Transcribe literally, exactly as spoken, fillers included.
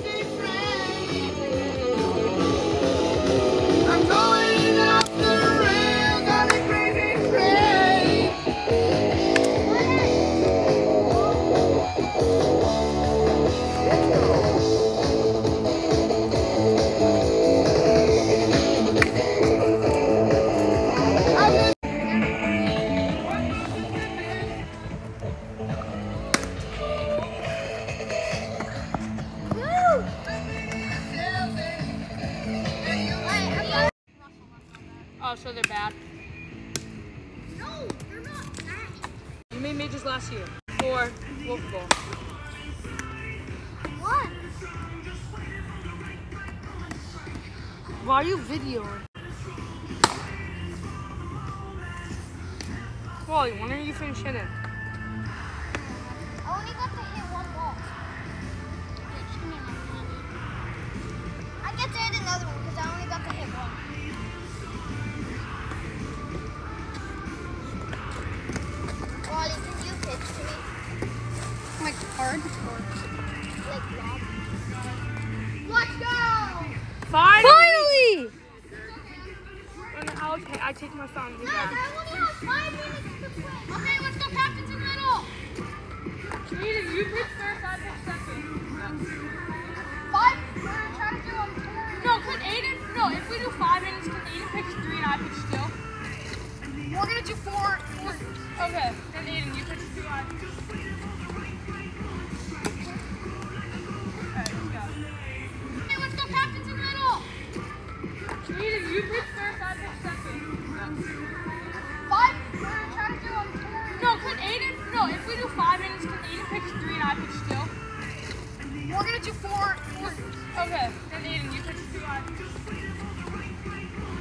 Oh, so they're bad? No, they're not bad. You made majors last year for wiffleball. What? Why are you videoing? Wally, when are you finished hitting? I only got to hit one ball. I get to hit another one because I only got to hit one. Wally, can you pitch to me? Like hard or? Like lob? Let's go! Finally! Finally! I'll take, I take my phone. Guys, I only have five minutes to play. Okay, let's go captain's in the middle. Aiden, you pitch first, I pitch second. Five? We're trying to do a four. No, could Aiden, no, if we do five innings, can Aiden pitch three and I pitch two? We're going to do four. four. Okay, then Aiden, you pitch two, I pitch two. Alright, let's go. Okay, let's go captain's in the middle. Aiden, you pitch first, I pitch second. Five? We're trying to do a four. No, could Aiden, no, if we do five innings, can Aiden pitch three and I pitch two? We're going to do four. four. Okay, then Aiden, you pitch two, I pitch two.